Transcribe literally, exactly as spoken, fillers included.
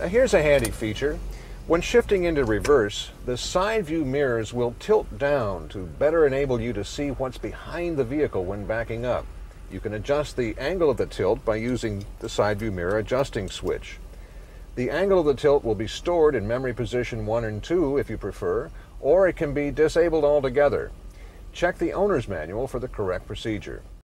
Now here's a handy feature. When shifting into reverse, the side view mirrors will tilt down to better enable you to see what's behind the vehicle when backing up. You can adjust the angle of the tilt by using the side view mirror adjusting switch. The angle of the tilt will be stored in memory position one and two if you prefer, or it can be disabled altogether. Check the owner's manual for the correct procedure.